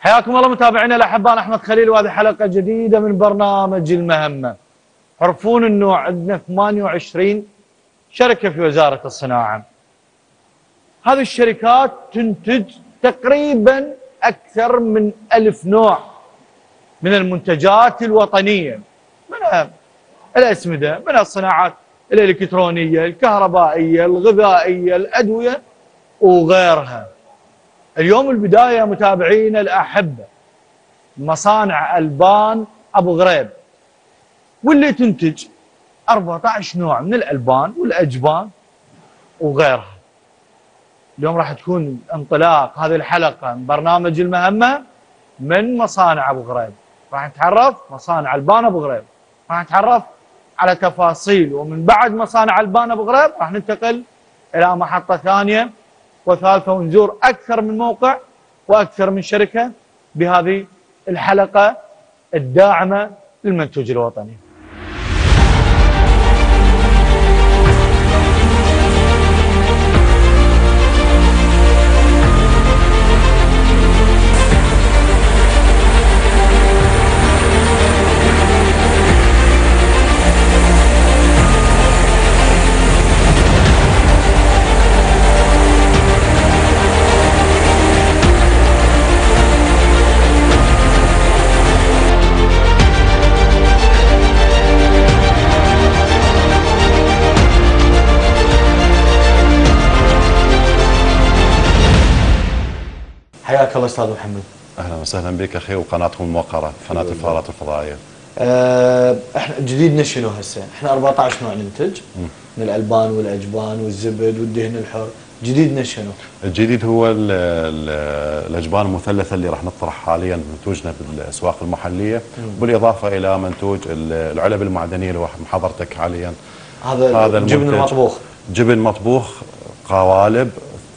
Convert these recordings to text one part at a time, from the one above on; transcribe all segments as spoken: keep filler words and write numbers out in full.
حياكم الله متابعينا الاحباء، أنا احمد خليل وهذه حلقه جديده من برنامج المهمه. تعرفون انه عندنا ثمانية وعشرين شركه في وزاره الصناعه. هذه الشركات تنتج تقريبا اكثر من ألف نوع من المنتجات الوطنيه، من الاسمده، من الصناعات الالكترونيه، الكهربائيه، الغذائيه، الادويه وغيرها. اليوم البداية متابعينا الأحبة مصانع ألبان أبو غريب، واللي تنتج أربعة عشر نوع من الألبان والأجبان وغيرها. اليوم راح تكون انطلاق هذه الحلقة من برنامج المهمة من مصانع أبو غريب. راح نتعرف مصانع ألبان أبو غريب، راح نتعرف على تفاصيل، ومن بعد مصانع ألبان أبو غريب راح ننتقل إلى محطة ثانية وثالثة، ونزور أكثر من موقع وأكثر من شركة بهذه الحلقة الداعمة للمنتوج الوطني. حياك الله استاذ محمد. اهلا وسهلا بك اخي، وقناتكم الموقره قناه الفضاءات الفضائيه. أه احنا جديدنا شنو هسه؟ احنا أربعة عشر نوع ننتج من الالبان والاجبان والزبد والدهن الحر. جديدنا شنو؟ الجديد هو ال ال الاجبان المثلثه اللي راح نطرح حاليا منتوجنا بالاسواق المحليه، مم. بالاضافه الى منتوج العلب المعدنيه اللي محضرتك حاليا. هذا, هذا الجبن المطبوخ، جبن مطبوخ، قوالب،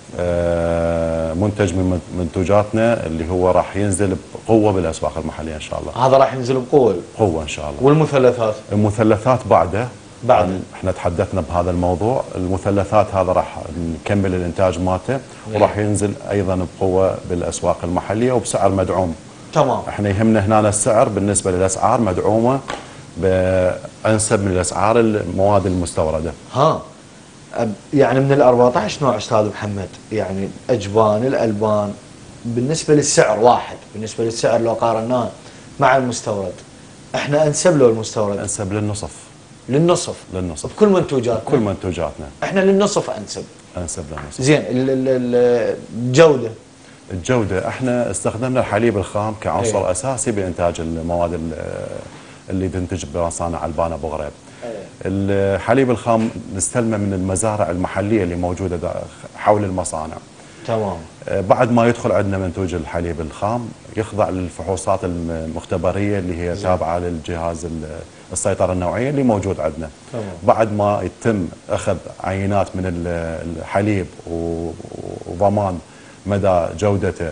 منتج من منتوجاتنا اللي هو راح ينزل بقوه بالاسواق المحليه ان شاء الله. هذا راح ينزل بقوه قوه ان شاء الله. والمثلثات؟ المثلثات بعده بعد احنا تحدثنا بهذا الموضوع. المثلثات هذا راح نكمل الانتاج مالته، وراح ينزل ايضا بقوه بالاسواق المحليه وبسعر مدعوم. تمام. احنا يهمنا هنا السعر، بالنسبه للاسعار مدعومه بانسب من الاسعار المواد المستورده. ها يعني من ال أربعة عشر نوع استاذ محمد، يعني اجبان الالبان بالنسبه للسعر واحد، بالنسبه للسعر لو قارناه مع المستورد احنا انسب له المستورد؟ انسب للنصف. للنصف؟ للنصف بكل منتوجاتنا؟ كل منتوجاتنا احنا للنصف انسب. انسب للنصف. زين الجوده؟ الجوده احنا استخدمنا الحليب الخام كعنصر ايه؟ اساسي بانتاج المواد اللي تنتج بمصانع البان ابو غريب. الحليب الخام نستلمه من المزارع المحليه اللي موجوده حول المصانع. تمام. بعد ما يدخل عندنا منتوج الحليب الخام يخضع للفحوصات المختبريه اللي هي تابعه للجهاز السيطره النوعيه اللي موجود عندنا. تمام. بعد ما يتم اخذ عينات من الحليب وضمان مدى جودته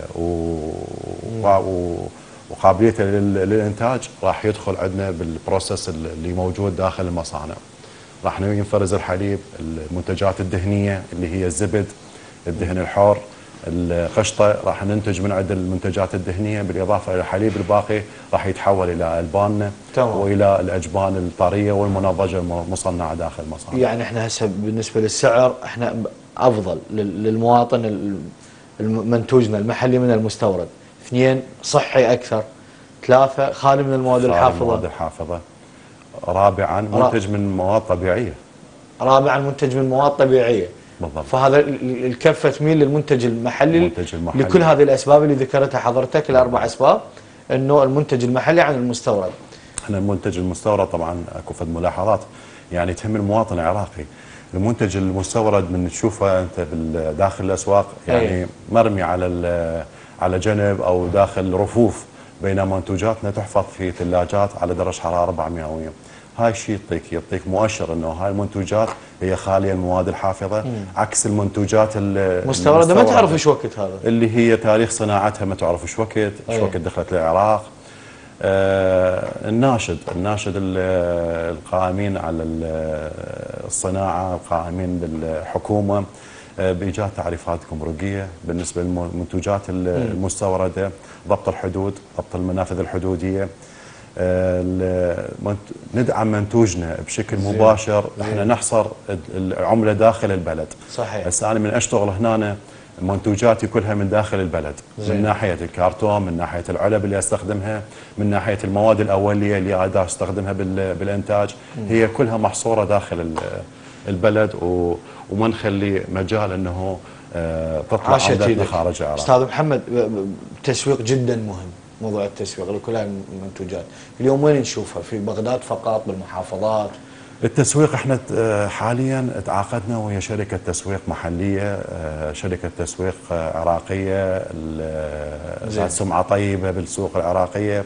و وقابليته للانتاج، راح يدخل عندنا بالبروسيس اللي موجود داخل المصانع. راح ينفرز الحليب، المنتجات الدهنيه اللي هي الزبد، الدهن الحر، القشطه، راح ننتج من عند المنتجات الدهنيه، بالاضافه الى الحليب الباقي راح يتحول الى الباننا والى الاجبان الطريه والمنضجه المصنعه داخل المصانع. يعني احنا هسه بالنسبه للسعر احنا افضل للمواطن منتوجنا المحلي من المستورد. اثنين، صحي اكثر. ثلاثة، خالي من المواد الحافظه. المواد الحافظه. رابعا، منتج من مواد طبيعيه. رابعا، منتج من مواد طبيعيه. بالضبط. فهذا الكفه تميل للمنتج المحلي، المنتج المحلي لكل هذه الاسباب اللي ذكرتها حضرتك، الاربع اسباب، انه المنتج المحلي عن المستورد. احنا المنتج المستورد طبعا اكو فد ملاحظات يعني تهم المواطن العراقي. المنتج المستورد من تشوفه انت داخل الاسواق يعني أيه. مرمي على على جنب او داخل رفوف، بينما منتوجاتنا تحفظ في ثلاجات على درجه حراره أربعمئة مئويه. هاي الشيء يعطيك يعطيك مؤشر انه هاي المنتوجات هي خاليه من المواد الحافظه، مم. عكس المنتوجات المستورده ما تعرف ايش وقت هذا، اللي هي تاريخ صناعتها ما تعرف ايش وقت، ايش وقت دخلت للعراق. آه الناشد الناشد القائمين على الصناعه، القائمين بالحكومه، بإيجاد تعريفات جمركية بالنسبة للمنتوجات المستوردة، ضبط الحدود، ضبط المنافذ الحدودية، ندعم منتوجنا بشكل زي. مباشر. زي. احنا نحصر العملة داخل البلد. صحيح. هسه أنا من أشتغل هنا منتوجاتي كلها من داخل البلد، زي. من ناحية الكرتون، من ناحية العلب اللي استخدمها، من ناحية المواد الأولية اللي أنا استخدمها بالإنتاج، م. هي كلها محصورة داخل البلد، وما نخلي مجال أنه تطلع عملتنا خارج العراق. أستاذ محمد، التسويق جدا مهم، موضوع التسويق لكل المنتوجات. اليوم وين نشوفها؟ في بغداد فقط؟ بالمحافظات؟ التسويق احنا حاليا تعاقدنا ويا شركة تسويق محلية، شركة تسويق عراقية ذات سمعة طيبة بالسوق العراقية.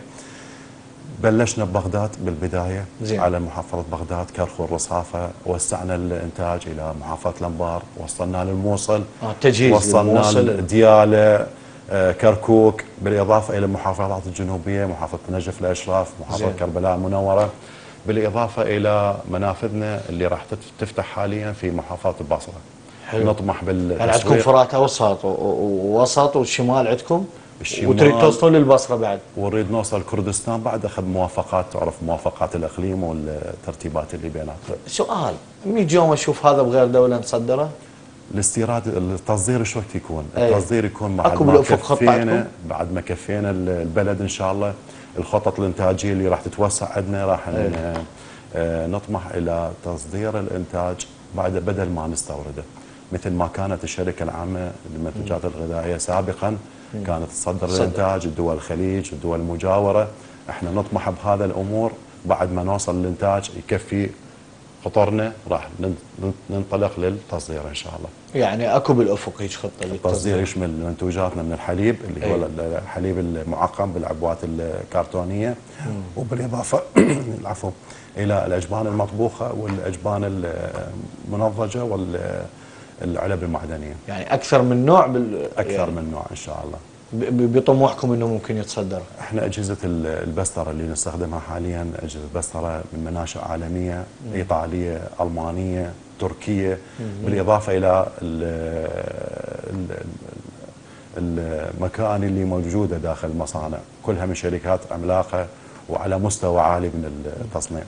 بلشنا ببغداد بالبداية، زين. على محافظة بغداد، كرخو، الرصافة، وسعنا الانتاج الى محافظة الانبار، وصلنا للموصل، آه تجهيز وصلنا لديالى، كركوك، بالاضافة الى المحافظات الجنوبية، محافظة نجف الاشراف، محافظة زين. كربلاء المنورة، بالاضافة الى منافذنا اللي راح تفتح حاليا في محافظة البصرة. حلو. نطمح بالتسويق. يعني عندكم فرات اوسط ووسط والشمال عندكم؟ وتريد توصل للبصره بعد؟ ونريد نوصل كردستان بعد، اخذ موافقات، تعرف موافقات الاقليم والترتيبات اللي بيناتها. سؤال، من يجي يوم اشوف هذا بغير دوله نصدره؟ الاستيراد، التصدير شو وقت يكون؟ أيه. التصدير يكون بعد ما كفينا، بعد ما كفينا البلد ان شاء الله. الخطط الانتاجيه اللي راح تتوسع عندنا راح أيه. نطمح الى تصدير الانتاج بعد، بدل ما نستورده، مثل ما كانت الشركه العامه للمنتجات الغذائيه سابقا كانت تصدر الانتاج لدول الخليج والدول المجاوره. احنا نطمح بهذا الامور، بعد ما نوصل الانتاج يكفي قطرنا راح ننطلق للتصدير ان شاء الله. يعني اكو بالافق هيك خطه للتصدير؟ التصدير يشمل منتوجاتنا من الحليب اللي هو أيه. الحليب المعقم بالعبوات الكرتونيه، مم. وبالاضافه العفو الى الاجبان المطبوخه والاجبان المنضجه والعلب المعدنيه. يعني اكثر من نوع بال... اكثر يعني من نوع ان شاء الله. بطموحكم انه ممكن يتصدر؟ احنا اجهزه البستره اللي نستخدمها حاليا اجهزه بستره من مناشئ عالميه، مم. ايطاليه، المانيه، تركيه، مم. بالاضافه الى المكان اللي موجوده داخل المصانع، كلها من شركات عملاقه وعلى مستوى عالي من التصنيع.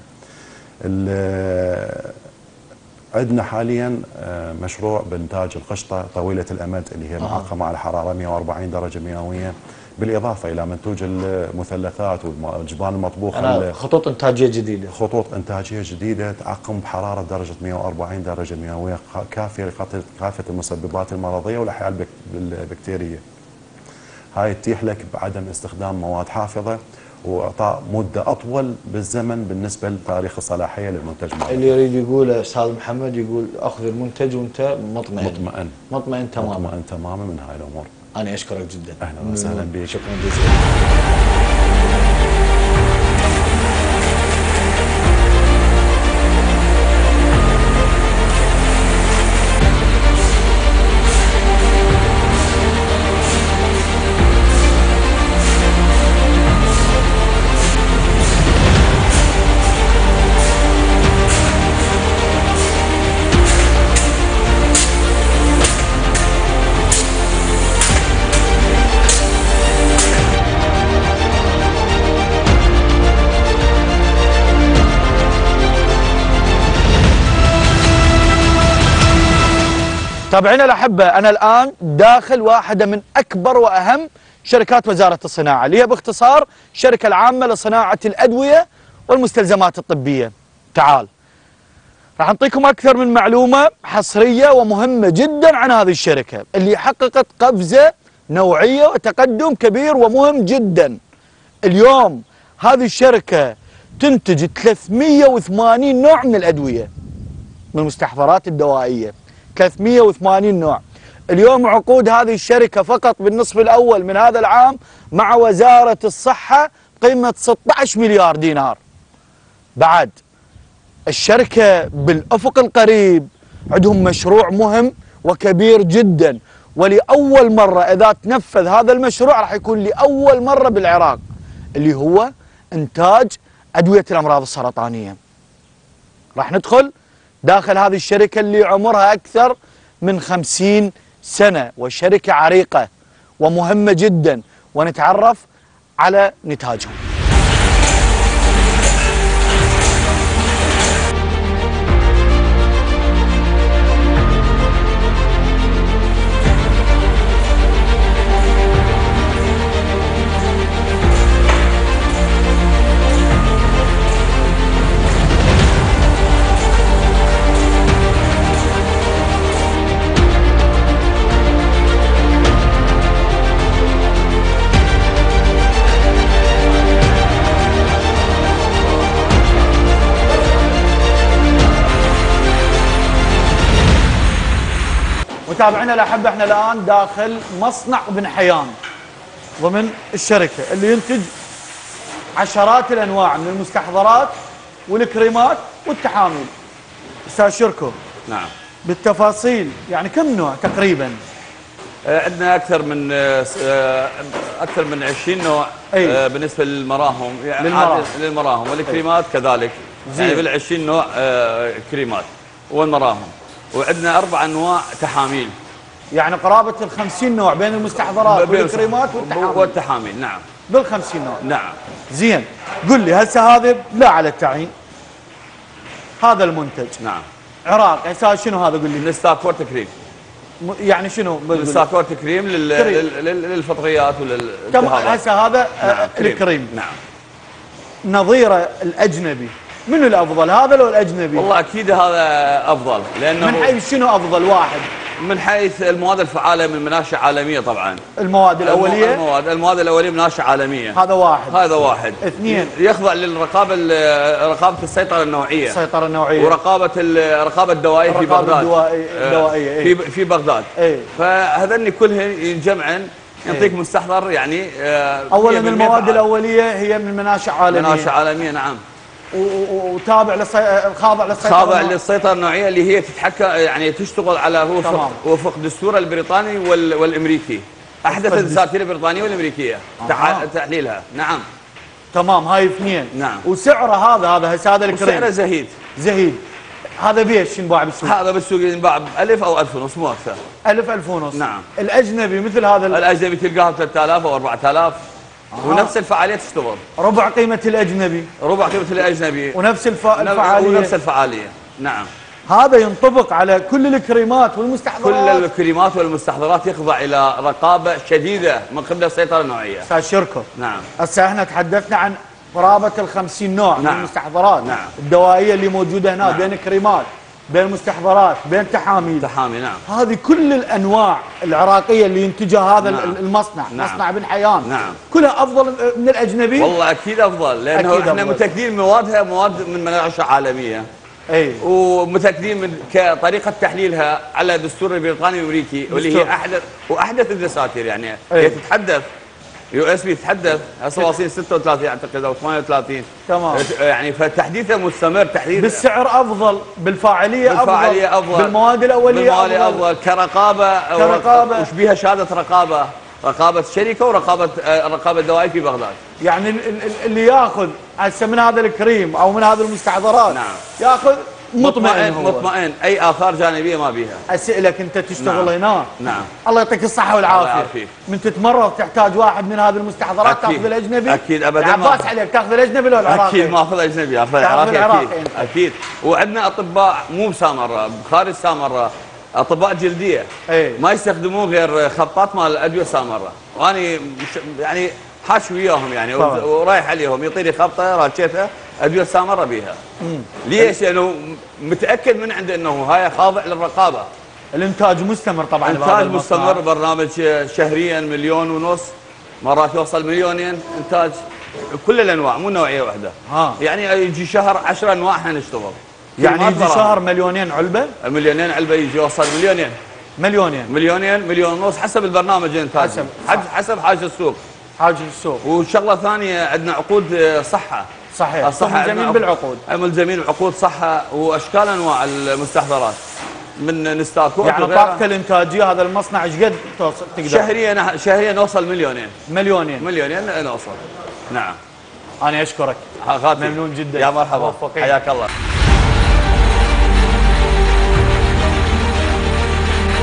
عندنا حاليا مشروع بإنتاج القشطة طويلة الأمد اللي هي معقمة على حرارة مئة وأربعين درجة مئوية، بالإضافة إلى منتوج المثلثات والجبان المطبوخة. أنا خطوط إنتاجية جديدة. خطوط إنتاجية جديدة تعقم بحرارة درجة مئة وأربعين درجة مئوية، كافية لكافة المسببات المرضية والأحياء البكتيرية. هاي تتيح لك بعدم استخدام مواد حافظة واعطاء مده اطول بالزمن بالنسبه لتاريخ الصلاحيه للمنتج معنا. اللي يريد يقوله استاذ محمد، يقول اخذ المنتج وانت مطمئن. مطمئن مطمئن تماما. مطمئن تماما من هاي الامور. انا اشكرك جدا. اهلا وسهلا بك. شكرا جزيلا. تابعينا الأحبة، أنا الآن داخل واحدة من أكبر وأهم شركات وزارة الصناعة، اللي هي باختصار الشركة العامة لصناعة الأدوية والمستلزمات الطبية. تعال راح نعطيكم أكثر من معلومة حصرية ومهمة جدا عن هذه الشركة اللي حققت قفزة نوعية وتقدم كبير ومهم جدا. اليوم هذه الشركة تنتج ثلاثمئة وثمانين نوع من الأدوية، من المستحضرات الدوائية، ثلاثمئة وثمانين نوع. اليوم عقود هذه الشركة فقط بالنصف الأول من هذا العام مع وزارة الصحة قيمة ستة عشر مليار دينار. بعد الشركة بالأفق القريب عندهم مشروع مهم وكبير جدا، ولأول مرة إذا تنفذ هذا المشروع راح يكون لأول مرة بالعراق، اللي هو إنتاج أدوية الأمراض السرطانية. راح ندخل داخل هذه الشركة اللي عمرها أكثر من خمسين سنة وشركة عريقة ومهمة جدا، ونتعرف على نتاجهم. متابعينا الأحبة، احنا الآن داخل مصنع بن حيان ضمن الشركة اللي ينتج عشرات الأنواع من المستحضرات والكريمات والتحاميل. أستاذ شركو، نعم، بالتفاصيل يعني كم نوع تقريبا؟ عندنا اكثر من اكثر من عشرين نوع. أيه؟ بالنسبه للمراهم، يعني للمراهم, للمراهم والكريمات. أيه؟ كذلك زين. يعني بال عشرين نوع كريمات والمراهم، وعندنا اربع انواع تحاميل، يعني قرابه ال خمسين نوع بين المستحضرات والكريمات والتحاميل. والتحاميل نعم، بال خمسين نوع. نعم. زين، قل لي هسه هذا لا على التعيين، هذا المنتج نعم عراق، هسه شنو هذا؟ قل لي. نستاكور تكريم. يعني شنو؟ نستاكور تكريم للفطريات ولل تمام. هسه هذا نعم. الكريم. نعم. نظيره الاجنبي، منو الافضل، هذا لو الاجنبي؟ والله اكيد هذا افضل، لانه من حيث شنو افضل واحد؟ من حيث المواد الفعاله من مناشئ عالميه طبعا. المواد الاوليه؟ المواد المواد الاوليه مناشئ عالميه. هذا واحد. هذا واحد. اثنين، يخضع للرقابه رقابه السيطره النوعيه. السيطره النوعيه. ورقابه الرقابه الدوائيه في بغداد. الدوائيه في في بغداد. ايه؟ فهذني كلهن ينجمعن يعطيك ايه؟ مستحضر يعني. اولا المواد الاوليه هي من مناشئ عالميه. مناشئ عالميه نعم. وتابع للصي... خاضع للسيطره خاضع للسيطره النوعيه اللي هي تتحكى يعني تشتغل على وفق وفق الدستور البريطاني وال... والامريكي. احدث الدساتير البريطانيه والامريكيه آه. تحليلها. نعم تمام. هاي اثنين. نعم. وسعره هذا هذا هسه هذا الكريم سعره زهيد. زهيد. هذا بيش ينباع بالسوق؟ هذا بالسوق ينباع بألف او ألف ونص، مو اكثر. ألف ألف ونص. نعم. الاجنبي مثل هذا ال... الاجنبي تلقاها ب ثلاثة آلاف او أربعة آلاف. آه. ونفس الفعاليه تشتغل. ربع قيمه الاجنبي. ربع قيمه الاجنبي. ونفس الف... الفعاليه. ونفس الفعاليه. نعم. هذا ينطبق على كل الكريمات والمستحضرات. كل الكريمات والمستحضرات يخضع الى رقابه شديده من قبل السيطره النوعيه. استاذ شركو. نعم. هسه احنا تحدثنا عن قرابه ال خمسين نوع. نعم. من المستحضرات. نعم. الدوائيه اللي موجوده هنا. نعم. بين كريمات، بين مستحضرات، بين تحاميل. تحاميل نعم. هذه كل الانواع العراقيه اللي ينتجها هذا نعم. المصنع. نعم. مصنع بن حيان. نعم. كلها افضل من الاجنبي. والله اكيد افضل، لانه أكيد احنا متاكدين موادها مواد من مناشئ عالميه. اي. ومتاكدين من كطريقه تحليلها على الدستور البريطاني والامريكي واللي هي احدث واحدث الدساتير يعني. أي. هي تتحدث يو اس بي تتحدث هسه واصلين ستة وثلاثين اعتقد او ثمانية وثلاثين. تمام. يعني فتحديثه مستمر. تحديث بالسعر افضل، بالفاعليه افضل، بالفاعليه افضل، بالمواد الاوليه بالمواد افضل, أفضل. كرقابه كرقابه وش بيها شهاده رقابه، رقابه شركه ورقابه رقابه دوائي في بغداد. يعني اللي ياخذ هسه من هذا الكريم او من هذه المستحضرات نعم ياخذ مطمئن. مطمئن, مطمئن اي اثار جانبيه ما بيها. اسالك انت تشتغل نعم. هنا. نعم. الله يعطيك الصحه والعافيه. من تتمرض تحتاج واحد من هذه المستحضرات تاخذ الاجنبي؟ اكيد ابدا. عباس عليك تاخذ الاجنبي ولا العراقي؟ اكيد ما اخذ اجنبي، اخذ العراقي اكيد. اكيد. وعندنا اطباء مو بسامره، خارج سامره، اطباء جلديه. ايه؟ ما يستخدمون غير خطات مال الادويه سامره، واني يعني حاش وياهم يعني طبعا. ورايح عليهم يعطيني خبطه راشيتها ادويه سامره بيها. مم. ليش؟ لانه متاكد من عنده انه هاي خاضع للرقابه. الانتاج مستمر طبعا. انتاج مستمر، برنامج شهريا مليون ونص، مرات يوصل مليونين انتاج كل الانواع مو نوعيه واحده. ها. يعني يجي شهر عشرة انواع احنا نشتغل. يعني يجي شهر مليونين علبه؟ مليونين علبه يجي يوصل مليونين. مليونين مليونين مليون ونص حسب البرنامج الانتاج. حسب حسب حاجه السوق. حاجه السوق. وشغله ثانيه عندنا عقود صحه. صحيح. الصحة ملزمين بالعقود. ملزمين بعقود صحة واشكال انواع المستحضرات من نستاكور. يعني طاقته الانتاجيه هذا المصنع ايش قد توصل تقدر؟ شهريا شهريا نوصل مليونين. مليونين. مليونين نوصل. نعم. انا اشكرك. ممنون جدا. يا مرحبا. حياك الله.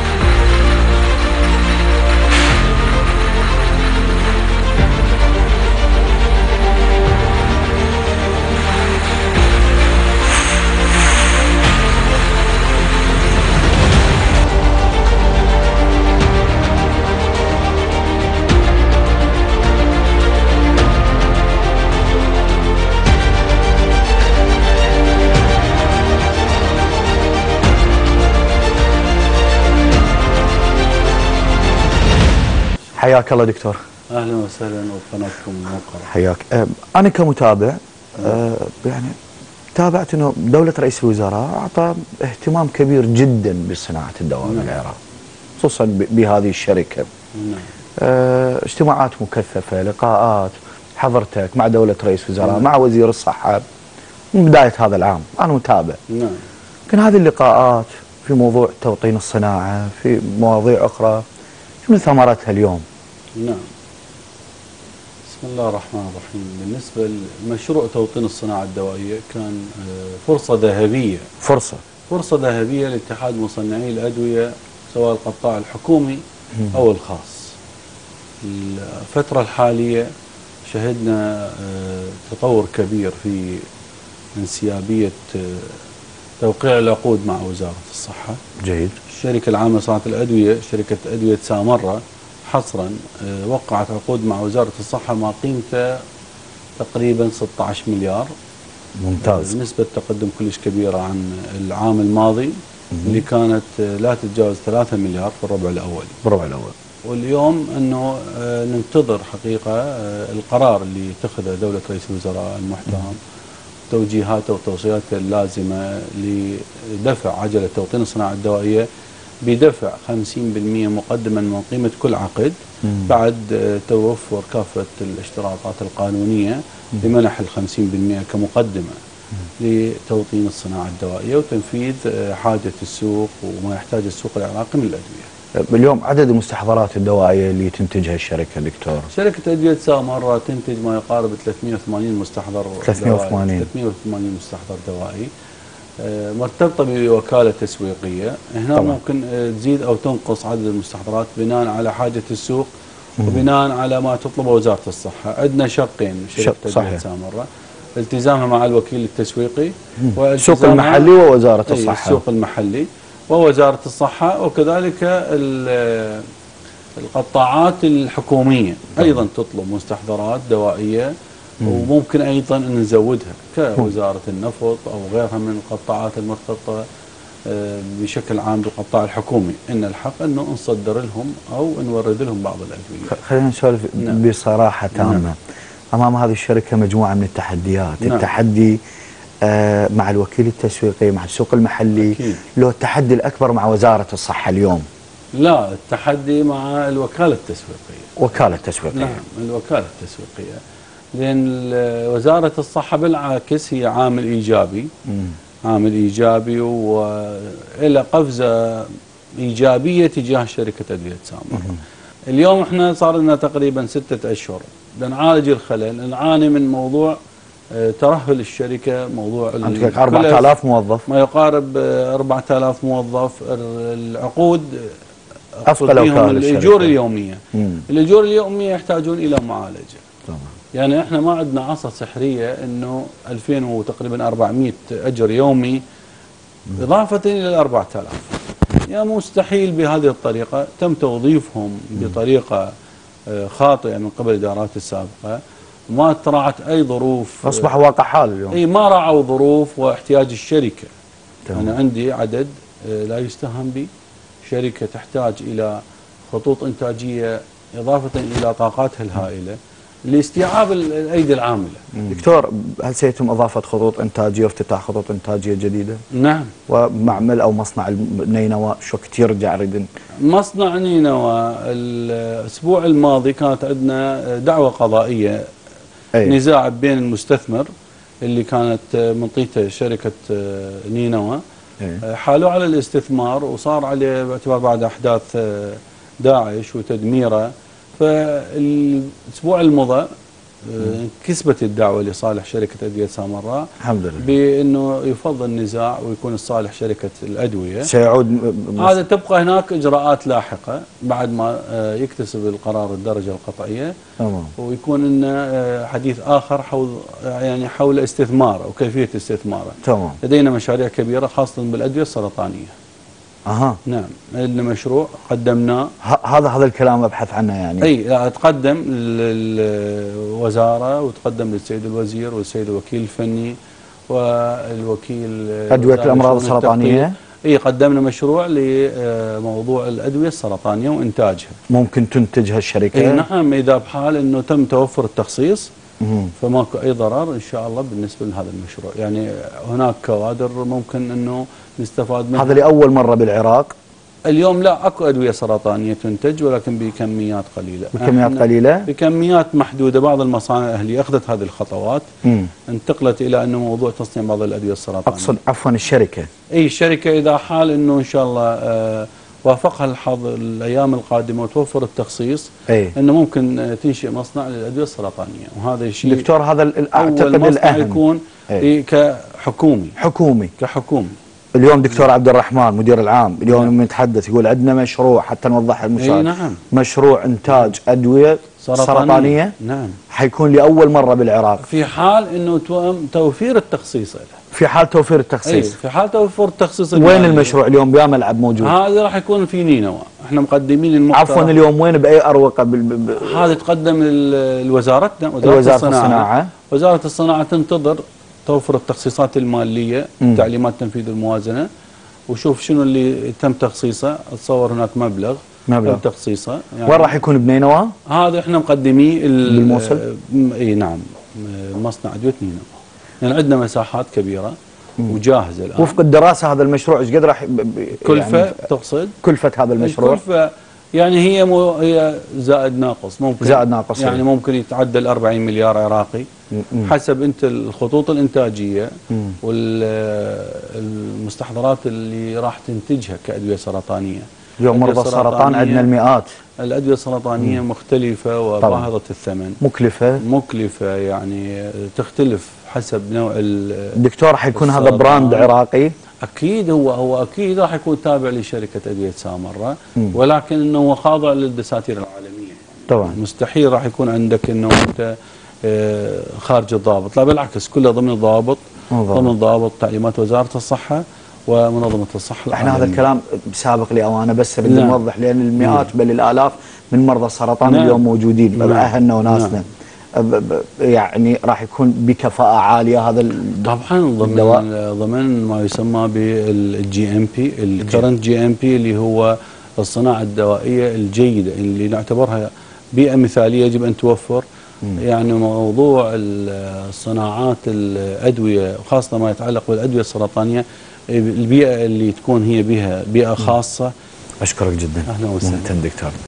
حياك الله دكتور. اهلا وسهلا وقناتكم الموقرة. حياك. أه انا كمتابع أه يعني تابعت انه دوله رئيس الوزراء اعطى اهتمام كبير جدا بصناعه الدواء نعم. بالعراق، خصوصا بهذه الشركه. نعم. أه اجتماعات مكثفه، لقاءات حضرتك مع دوله رئيس الوزراء، نعم. مع وزير الصحه من بدايه هذا العام، انا متابع. نعم. كان هذه اللقاءات في موضوع توطين الصناعه، في مواضيع اخرى، شنو ثمرتها اليوم؟ نعم. بسم الله الرحمن الرحيم. بالنسبة لمشروع توطين الصناعة الدوائية كان فرصة ذهبية فرصة فرصة ذهبية لاتحاد مصنعي الأدوية سواء القطاع الحكومي أو الخاص. الفترة الحالية شهدنا تطور كبير في انسيابية توقيع العقود مع وزارة الصحة. جيد. الشركة العامة لصناعة الأدوية شركة أدوية سامرة حصرا وقعت عقود مع وزارة الصحة ما قيمته تقريبا ستة عشر مليار. ممتاز. نسبة تقدم كلش كبيرة عن العام الماضي اللي كانت لا تتجاوز ثلاثة مليار في الربع الأول. بالربع الأول. واليوم أنه ننتظر حقيقة القرار اللي اتخذه دولة رئيس الوزراء المحترم، توجيهاته وتوصياته اللازمة لدفع عجلة توطين الصناعة الدوائية بدفع خمسين بالمئة مقدما من قيمة كل عقد، مم. بعد توفر كافة الاشتراطات القانونية لمنح ال خمسين بالمئة كمقدمة لتوطين الصناعة الدوائية وتنفيذ حاجة السوق وما يحتاج السوق العراقي من الأدوية. اليوم عدد المستحضرات الدوائية اللي تنتجها الشركة دكتور؟ شركة أدوية سامرة تنتج ما يقارب ثلاثمئة وثمانين مستحضر ثلاثمئة وثمانين ثلاثمئة وثمانين مستحضر دوائي مرتبطة بوكالة تسويقية. هنا طبعا. ممكن تزيد أو تنقص عدد المستحضرات بناء على حاجة السوق وبناء على ما تطلبه وزارة الصحة. عندنا شقين شركة أدوية سامرة، التزامها مع الوكيل التسويقي السوق المحلي ووزارة الصحة. السوق المحلي ووزارة الصحة، وكذلك القطاعات الحكومية أيضا تطلب مستحضرات دوائية وممكن أيضا أن نزودها كوزارة النفط أو غيرها من القطاعات المرتبطة بشكل عام بالقطاع الحكومي. إن الحق أنه نصدر لهم أو نورد لهم بعض الأدوية. خلينا نسولف نعم. بصراحة تامة. نعم. أمام هذه الشركة مجموعة من التحديات. نعم. التحدي آه مع الوكيل التسويقي، مع السوق المحلي. أكيد. له التحدي الأكبر مع وزارة الصحة اليوم. لا، التحدي مع الوكالة التسويقية. وكالة التسويقية. نعم، الوكالة التسويقية. لأن وزارة الصحة بالعكس هي عامل إيجابي. مم. عامل إيجابي وإلى قفزة إيجابية تجاه شركة أدوية سامرة. اليوم احنا صار لنا تقريبا ستة أشهر بنعالج الخلل، نعاني من موضوع ترهل الشركة، موضوع عندك أربعة آلاف موظف، ما يقارب أربعة آلاف موظف. العقود أثقل الأجور اليومية. مم. الأجور اليومية يحتاجون إلى معالجة. طبعا. يعني احنا ما عندنا عصا سحرية انه ألفين وتقريبا أربعمئة اجر يومي اضافة الى ال أربعة آلاف. يا مستحيل بهذه الطريقة. تم توظيفهم بطريقة خاطئة من قبل الادارات السابقة، ما تراعت اي ظروف، اصبح واقع حال اليوم. اي ما راعوا ظروف واحتياج الشركة. تمام. انا عندي عدد لا يستهان به، شركة تحتاج الى خطوط انتاجية اضافة الى طاقاتها الهائلة لاستيعاب الايدي العامله. دكتور، هل سيتم اضافه خطوط انتاجيه وافتتاح خطوط انتاجيه جديده؟ نعم. ومعمل او مصنع نينوى شو كثير رجع ريدن. مصنع نينوى الاسبوع الماضي كانت عندنا دعوه قضائيه. أي. نزاع بين المستثمر اللي كانت منطقته شركه نينوى. أي. حالوا على الاستثمار وصار عليه باعتبار بعد احداث داعش وتدميره. فالاسبوع المضى كسبت الدعوه لصالح شركه ادويه سامراء الحمد لله بانه يفضل النزاع ويكون لصالح شركه الادويه. سيعود هذا تبقى هناك اجراءات لاحقه بعد ما يكتسب القرار الدرجه القطعيه. تمام. ويكون لنا حديث اخر حول يعني حول استثماره وكيفيه استثماره. تمام. لدينا مشاريع كبيره خاصه بالادويه السرطانيه. اها. نعم، عندنا مشروع قدمناه. هذا هذا الكلام ابحث عنه يعني. اي، تقدم للوزاره وتقدم للسيد الوزير والسيد الوكيل الفني والوكيل ادويه الامراض السرطانيه. اي قدمنا مشروع لموضوع الادويه السرطانيه وانتاجها. ممكن تنتجها الشركه؟ اي نعم، اذا بحال انه تم توفر التخصيص فماكو اي ضرر ان شاء الله بالنسبه لهذا المشروع، يعني هناك كوادر ممكن انه نستفاد منها. هذا لاول مره بالعراق؟ اليوم لا، اكو ادويه سرطانيه تنتج ولكن بكميات قليله. بكميات قليله؟ بكميات محدوده. بعض المصانع الاهليه اخذت هذه الخطوات، مم. انتقلت الى انه موضوع تصنيع بعض الادويه السرطانيه. اقصد عفوا الشركه. اي الشركه اذا حال انه ان شاء الله آه وافقها الحظ الايام القادمه وتوفر التخصيص، أي. انه ممكن تنشئ مصنع للادويه السرطانيه، وهذا الشيء دكتور هذا اعتقد مصنع الاهم يكون أي. كحكومي حكومي كحكومي. اليوم دكتور عبد الرحمن مدير العام اليوم لما يتحدث يقول عندنا مشروع، حتى نوضح للمشاهد، نعم. مشروع انتاج ادويه سرطانيه, سرطانية. نعم. حيكون لاول مره بالعراق في حال انه توم توفير التخصيص له. في حال توفير التخصيص. أي في حال توفير التخصيص. وين المشروع اليوم؟ بيا ملعب موجود؟ هذا راح يكون في نينوى، احنا مقدمين المقترح. عفوا اليوم وين باي اروقه؟ بال... ب... هذا تقدم لوزارتنا، وزاره, وزارة الصناعه. الصناعه وزاره الصناعه تنتظر توفر التخصيصات الماليه، م. تعليمات تنفيذ الموازنه، وشوف شنو اللي تم تخصيصه. اتصور هناك مبلغ مبلغ تم تخصيصه. يعني وين راح يكون؟ بنينوى؟ هذا احنا مقدميه بالموصل؟ اي نعم، مصنع ادويه نينوى، يعني عندنا مساحات كبيره وجاهزه الان. وفق الدراسه هذا المشروع ايش قد راح كلفه؟ يعني تقصد كلفه هذا المشروع؟ الكلفه يعني هي مو هي زائد ناقص، ممكن زائد ناقص يعني ممكن يتعدى ال أربعين مليار عراقي مم. حسب انت الخطوط الانتاجيه والمستحضرات اللي راح تنتجها كادويه سرطانيه. اليوم مرضى السرطان عندنا المئات. الادويه السرطانيه مم. مختلفه وباهظه الثمن، مكلفه مكلفه يعني تختلف حسب نوع الدكتور. حيكون هذا براند عراقي؟ اكيد هو هو اكيد راح يكون تابع لشركه ادويه سامره، ولكن انه هو خاضع للدساتير العالميه يعني. طبعا مستحيل راح يكون عندك انه انت خارج الضابط، لا بالعكس كله ضمن الضابط، ضمن ضابط تعليمات وزاره الصحه ومنظمه الصحه العالميه. احنا هذا الكلام سابق لاوانه، بس بدي نوضح لان المئات بل الالاف من مرضى السرطان نعم. اليوم موجودين بل اهلنا وناسنا. نعم. يعني راح يكون بكفاءة عالية هذا طبعا ضمن ضمن ما يسمى بالجي ام بي، الكرنت جي ام بي اللي هو الصناعة الدوائية الجيدة اللي نعتبرها بيئة مثالية يجب أن توفر. مم. يعني موضوع الصناعات الأدوية وخاصة ما يتعلق بالأدوية السرطانية، البيئة اللي تكون هي بها بيئة خاصة. أشكرك جدا. أهلا وسهلا دكتور.